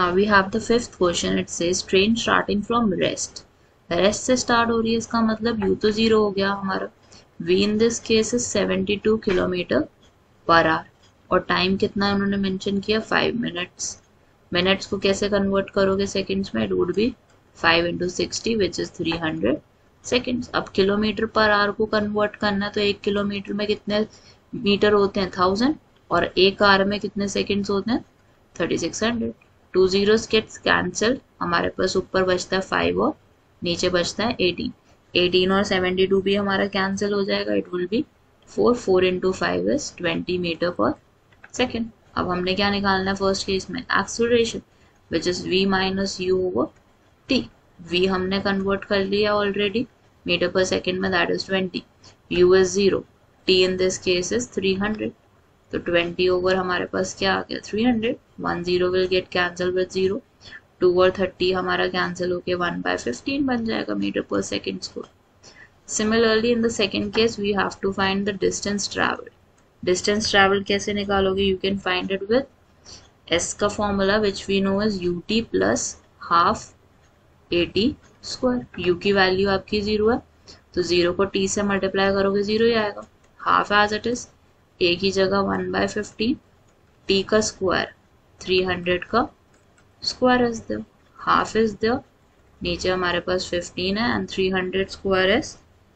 Now we have the fifth question. It says train starting from rest. Rest से start हो रही है, इसका मतलब u तो 0 हो गया हमारा. v in this case is 72 kilometre per hour और टाइम कितना है उन्होंने मेंशन किया 5 मिनट्स. मिनट्स को कैसे कन्वर्ट करोगे सेकंड्स में? It would be 5 into 60 which is 300 seconds. अब किलोमीटर पर आवर को कन्वर्ट करना है तो एक किलोमीटर में कितने मीटर होते हैं 1000 और एक आवर में कितने सेकंड्स होते हैं 3600. 2 zeros gets cancelled. हमारे पास ऊपर बचता है 5 और नीचे बचता है 18. 18 और 72 भी हमारा कैंसिल हो जाएगा. It will be 4 into 5 is 20 metre per second. अब हमने क्या निकालना है फर्स्ट केस में? Acceleration which is v minus u over t. v हमने कन्वर्ट कर लिया ऑलरेडी मीटर पर सेकेंड में, that is 20. u is 0, t in this case is 300. तो 20 ओवर हमारे पास क्या आ गया 300. 1 0 विल गेट कैंसिल विद 0. 2 और 30 हमारा कैंसिल होके 1/15 बन जाएगा metre per second square. Similarly in the second case we have to find the distance traveled. Distance traveled कैसे निकालोगे? You can find it with s का formula which we know is ut plus half at square. u की value आपकी 0 है तो 0 को t से multiply करोगे 0 ही आएगा. Half as it is, a की जगह 1/15, t का स्क्वायर 300 का square is there, half is there, नीचे हमारे पास 15 है and 300 square is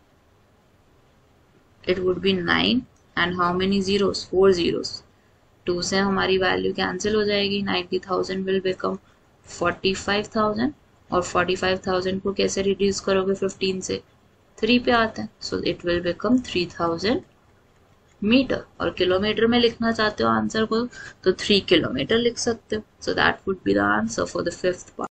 it would be 9 and how many zeros? 4 zeros. 2 से हमारी वैल्यू कैंसिल हो जाएगी. 90,000 will become 45,000 और 45,000 को कैसे रिड्यूस करोगे 15 से? 3 पे आता है, so it will become 3000 metre. और किलोमीटर में लिखना चाहते हो आंसर को तो 3 किलोमीटर लिख सकते हो. So that would be the answer for the fifth part.